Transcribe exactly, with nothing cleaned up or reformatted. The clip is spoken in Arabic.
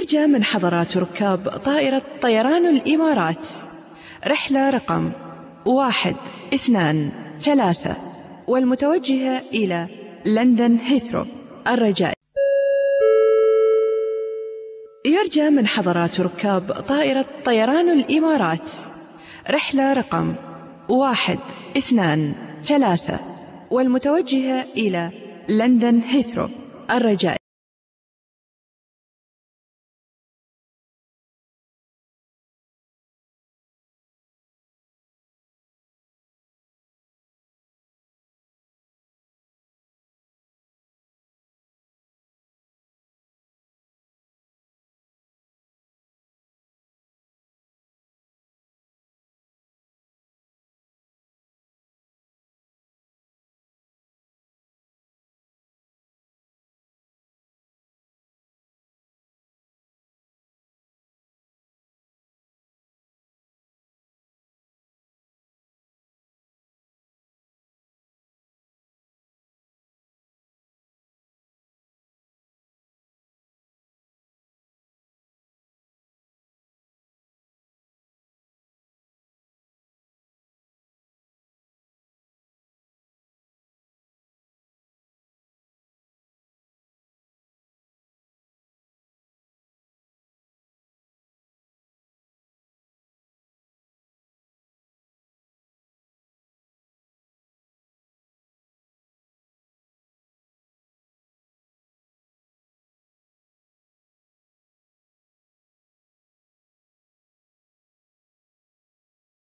يرجى من حضرات ركاب طائرة طيران الإمارات رحلة رقم واحد اثنان ثلاثة والمتوجهة إلى لندن هيثرو الرجاء. يرجى من حضرات ركاب طائرة طيران الإمارات رحلة رقم واحد اثنان ثلاثة والمتوجهة إلى لندن هيثرو الرجاء.